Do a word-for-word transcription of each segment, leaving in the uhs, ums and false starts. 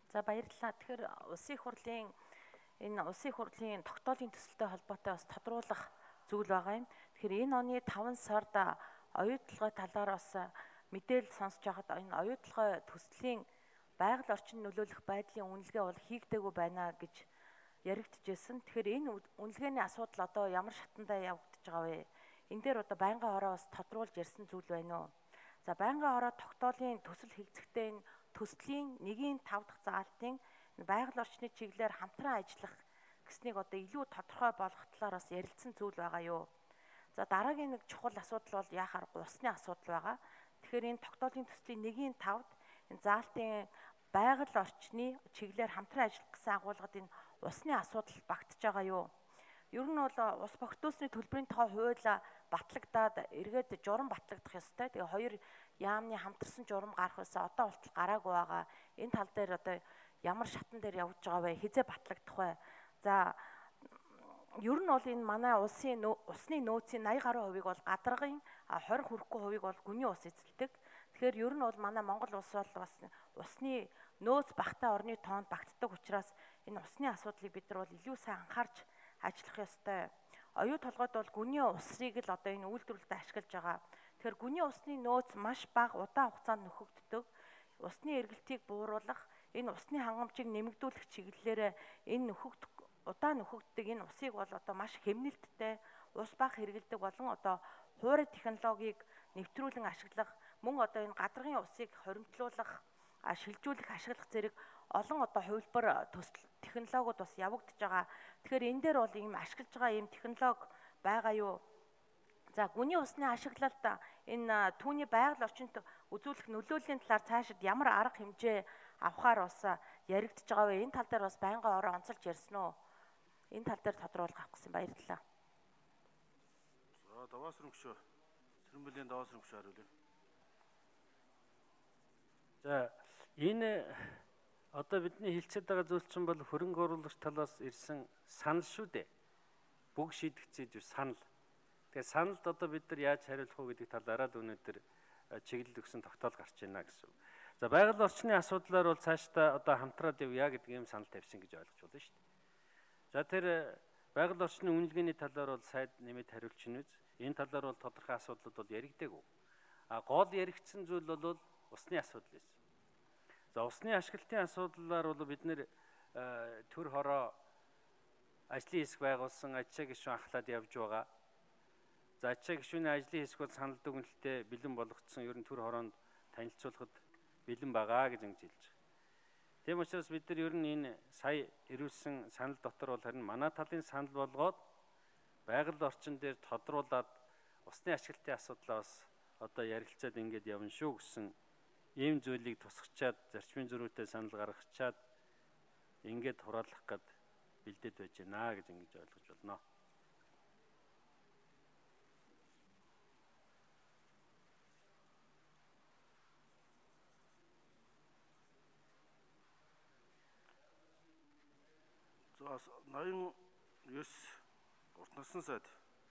За баярлалаа. Тэгэхээр улсын их хурлын энэ улсын их хурлын тогтоолын төсөлтэй холбоотой бас тодруулах зүйл байгаа юм. Тэгэхээр энэ оны таван сард оюутлогын талаар бас мэдээлэл сонсож байхад энэ оюутлогын төслийн байгаль орчин нөлөөлөх байдлын үнэлгээ бол хийгдээгүй байна гэж яригдчихсэн. Тэгэхээр энэ үнэлгээний асуудал одоо ямар шатандаа явагдаж байгаа вэ? Энэ дээр одоо байнгын хороо бас тодруулж ярьсан зүйл байна уу? За байнгын хороо тогтоолын төсөл хэлцэхдээ энэ төслийн нэгin тав дахь заалтын байгаль орчны чиглэлээр хамтран ажиллах гэснийг одоо илүү тодорхой болгох талаар бас ярилцсан зүйл байгаа юу. За дараагийн нэг чухал асуудал бол яхаар усны асуудал байгаа. Тэгэхээр энэ тогтоолын төслийн нэгin тавд энэ заалтын байгаль орчны чиглэлээр хамтран ажиллах гэсэн агуулгад энэ усны асуудал багтаж байгаа юу. Ер нь бол ус богтөөсний төлбөрийн тухай хууль батлагдаад эргээд журам батлагдах ёстой. Тэгээ хоёр яамны хамтарсан журам гарах байсан. Одоо болтол гараагүй байгаа. Энэ тал дээр одоо ямар шатан дээр явж байгаа вэ? Хизээ батлагдах вэ? За ер нь бол энэ манай улсын усны нөөцийн eighty гаруй хувийг бол гадаргын twenty хүрэхгүй хувийг бол гүний ус эзэлдэг. Тэгэхээр ер нь бол манай Монгол улс бол бас усны нөөц багтаа орны тоонд багтдаг учраас энэ усны асуудлыг бид нар бол илүү сайн анхаарч ажиллах ёстой. Оюу толгойд бол гүний усыг л одоо энэ үйлдвэрлэлд ашиглаж байгаа. Тэгэхээр гүний усны нөөц маш бага удаан хугацаанд нөхөгддөг. Усны эргэлтийг бууруулах, энэ усны хангамжийг нэмэгдүүлэх чиглэлээр энэ нөхөгдөх удаан нөхөгддөг энэ усыг бол одоо маш хэмнэлттэй ус бага хэрэгэлдэг болон одоо хуурай технологиг нэвтрүүлэн ашиглах, мөн одоо энэ гадаргын усыг хоримтлуулах, шилжүүлэх, ашиглах зэрэг олон одоо хувилбар төсөл технологиуд бас явагдаж байгаа. Тэгэхээр энэ дээр бол ийм ашиглаж байгаа ийм технологи байгаа юу? За гүний усны ашиглалт энэ түүний байгаль орчинд үзүүлэх нөлөөллийн талаар цаашид ямар арга хэмжээ авахаар бас яригдж байгаа вэ? Энэ тал дээр бас байнгын ороо онцолж ярьсан уу? Энэ тал дээр тодруулах авах гэсэн баярлалаа. За даваасрын гүшөө. Сэрэмбэлийн даваасрын гүшөө хариулъя. За энэ одоо бидний хэлцээд байгаа зүйл чинь бол хөрөнгө оруулагч талаас ирсэн санал шүү дээ. Бүгд шийдэгцээд юу санал. Тэгэхээр саналд одоо бид нар яаж хариулах вэ гэдэг талаараа л өнөөдөр чиглэл өгсөн тогтоол гарч байна гэсэн. За байгаль орчны асуудлаар бол цаашдаа одоо хамтраад явъя гэдэг ийм санал тавьсан гэж ойлгож байна шүү дээ. За тэр байгаль орчны үнэлгээний талаар бол сайд нэмэд хариулж байна үз. Энэ талаар бол тодорхой асуудлууд бол яригдаагүй. А гол яригдсан зүйл бол усны асуудал байсан. За усны ашиглалтын асуудлаар бол бид нэр төр хороо ажлын хэсэг байгуулсан, ачаа гишүүн ахлаад явж байгаа. За ачаа гишүүний ажлын хэсэг бол санал дүгнэлтэд бэлэн болгогдсон. Ер нь төр хороонд танилцуулахад бэлэн байгаа гэж ингэж хэлж байгаа. Тийм учраас бид нар ер нь энэ сая ирүүлсэн санал дотор бол харин манай талын санал болгоод байгаль орчин дээр тодруулаад усны ашиглалтын асуудлаа бас одоо ярилцаад ингэж явна шүү гэсэн ийм зүйлийг тусгачаад зарчмын зөрүүтэй санал гаргачаад ингээд хураалах гээд бэлдээд байж байна гэж ингэж ойлгож байна. За ninety-nine урт насны сайд.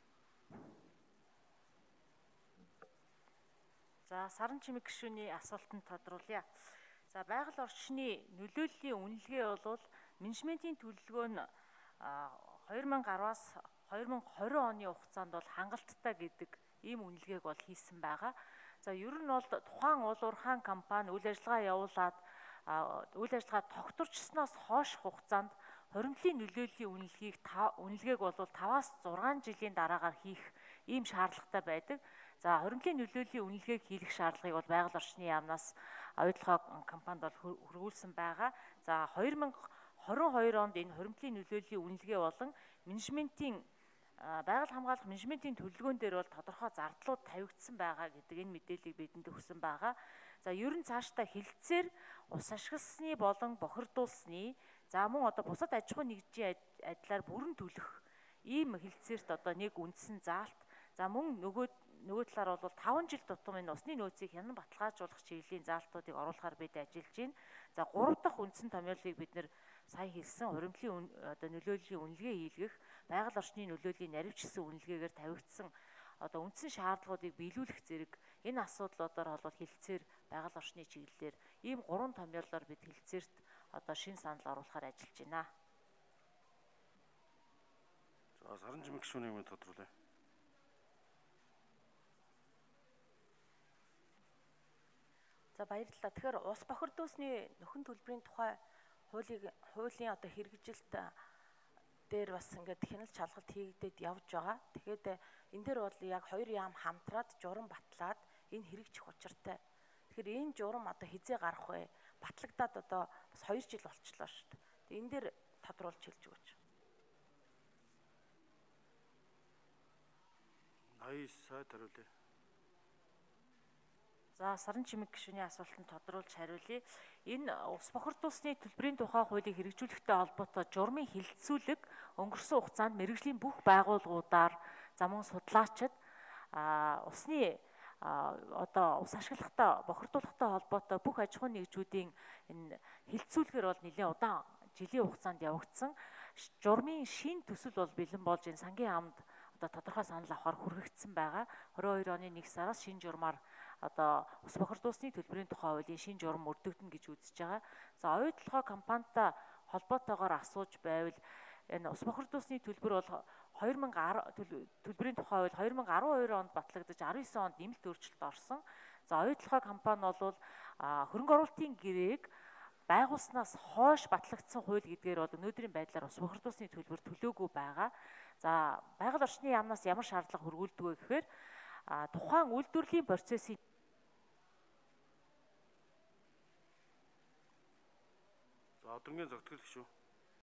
За саран чимэг гишүүний асуултанд тодруулъя. За байгаль орчны нөлөөллийн үнэлгээ бол менежментийн төлөвлөгөө нь two thousand гаруйаас twenty twenty оны хугацаанд бол хангалттай гэдэг ийм үнэлгээг бол хийсэн байгаа. За ер нь бол тухайн уул уурхайн компани үйл ажиллагаа явуулаад үйл ажиллагаа тогтворчсноос хойш хугацаанд хоримтлын нөлөөллийн үнэлгийг үнэлгээг бол five-аас six жилийн дараагаар хийх ийм шаардлагатай байдаг. За хоримтлын нөлөөллийн үнэлгээг хийх шаардлагыг бол байгаль орчны яамнаас оюутлогоо компанид бол хөрвүүлсэн байгаа. За twenty twenty-two онд энэ хоримтлын нөлөөллийн үнэлгээ болон менежментийн байгаль хамгаалах менежментийн төлөвлөгөөн дээр бол тодорхой зардлууд тавигдсан байгаа гэдэг энэ мэдээллийг бидэнд өгсөн байгаа. За ер нь цаашдаа хилцээр ус ашигласны болон бохирдуулсны за мөн одоо бусад аж ахуй нэгжийн адилаар бүрэн төлөх ийм хилцээрт одоо нэг үндсэн заалт. За мөн нөгөө нөгөө талаар бол five жил тутам энэ усны нөөцийг хянан баталгаажуулах чиглэлийн заалтуудыг оруулахаар бид ажиллаж байна. За three дахь үндсэн томьёолыг бид нэр сая хэлсэн хуримтлын одоо нөлөөллийн үнэлгээ хийлгэх, байгаль орчны нөлөөллийн наривчилсан үнэлгээгээр тавигдсан одоо үндсэн шаардлагуудыг биелүүлэх зэрэг энэ асуудлуудаар бол хилцээр байгаль орчны чиглэлээр ийм гурван томьёолоор бид хилцээрт одоо шин санал оруулахаар ажиллаж байна. За Саранчимэг гишүүний өмнө тодруулъя. За баярлалаа. Тэгэхээр ус бохирдуулсны нөхөн төлбөрийн тухай хуулийг хуулийн одоо хэрэгжилт дээр бас ингээд хяналт шалгалт хийгдээд явж байгаа. Тэгэхээр энэ дээр бол яг хоёр яам хамтраад журам батлаад энэ хэрэгжих учиртай. Тэгэхээр энэ журам одоо хизээ гарах вэ? Батлагдаад одоо бас хоёр жил болчихлоо шүү дээ. Тэгээ энэ дээр тодруулж хэлж өгөөч. Аяа сайд хариулъя. За Саранчимэг гишүүний асуултанд тодруулж хариулъя. Энэ ус бохирдуулсны төлбөрийн тухай хуулийг хэрэгжүүлэхтэй холбоотой журмын хилцүүлэг өнгөрсөн хугацаанд мэргэжлийн бүх байгууллагуудаар за мөн судлаачид а усны одоо ус ашиглахтай бохирдуулахтай холбоотой бүх аж ахуйн нэгжүүдийн энэ хилцүүлгээр бол нэлээд удаан жилийн хугацаанд явагдсан. Журмын шин төсөл бол бэлэн болж энэ сангийн амд одоо тодорхой санал авахар хүргэгдсэн байгаа. хорин хоёр оны нэг сараас шин журмаар одоо ус бохирдуулсны төлбөрийн тухай хуулийн шин журам өрдөгдөн гэж үзэж байгаа. За оюутлогоо компанитай холбоотойгоор асууж байвал энэ ус бохирдуулсны төлбөр бол хоёр мянга төлбөрийн тухай хууль хоёр мянга арван хоёр онд батлагдаж арван девять онд нэмэлт өөрчлөлт орсон. За оюутлогоо компани бол хөрөнгө оруулалтын гэрээг байгуулснаас хойш батлагдсан хууль гэдгээр бол өнөөдрийн байдлаар ус бохирдуулсны төлбөр төлөөгүй байгаа. За байгаль орчны яамнаас ямар шаардлага хөрвүүлдэг вэ гэхээр тухайн үйлдвэрлэлийн процессыг За одонгийн зохицол гишүү.